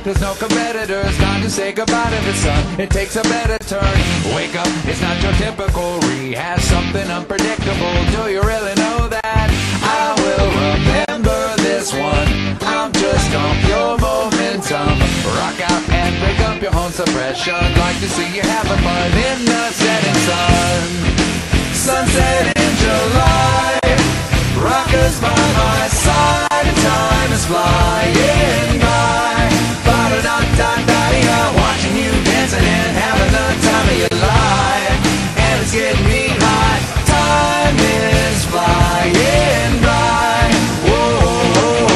There's no competitors, time to say goodbye to the sun. It takes a better turn. Wake up, it's not your typical rehash, something unpredictable. Do you really know that? I will remember this one. I'm just on pure momentum. Rock out and break up your own suppression. Like to see you having fun in the setting sun. Sunset in July, rockers by my side, and time is flying by. Ba-da-da-da-da-da, watching you dancing and having the time of your life, and it's getting me hot. Time is flying by. Whoa.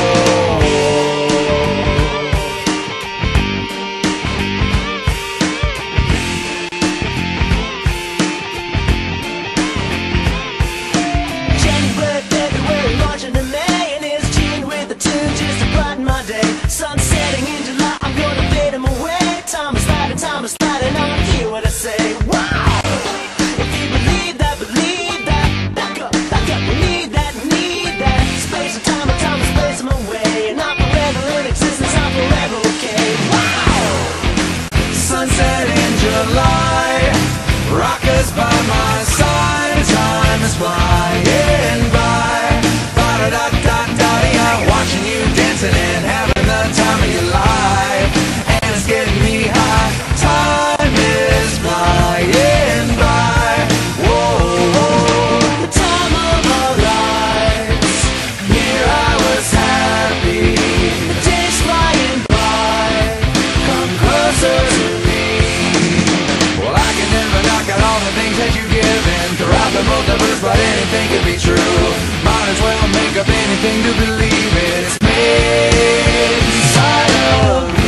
January, February, March and May, and it's June with the tune just to brighten my day. Sun setting in July, I'm gonna fade them away. Time is sliding on, hear what I say. Wow! If you believe that, back up, we need that. Space and time and space them away. Not forever in existence, not forever okay. Wow! Sunset in July, rockers by my side, time is flying by. Ba-da-da-da-da-da, watching you dancing and having the time of your life, and it's getting me high. Time is flying by. Whoa, The time of our lives, here I was happy. the days flying by. Come closer to me. Well, I can never knock out all the things that you've given throughout the multiverse, but anything could be true. Might as well make up anything to believe it. It's made inside of you.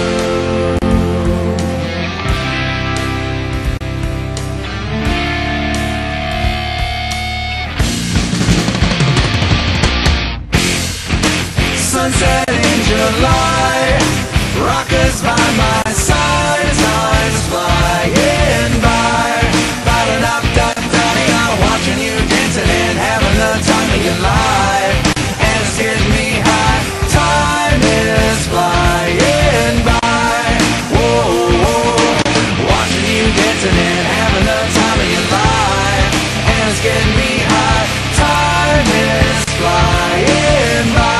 Sunset in July, rockers by my side, time is flying by. Ba-da-da-da-da-da, watching you dancing and having the time of your life, and it's getting me high. Time is flying by. Whoa, watching you dancing and having the time of your life, and it's getting me high. Time is flying by.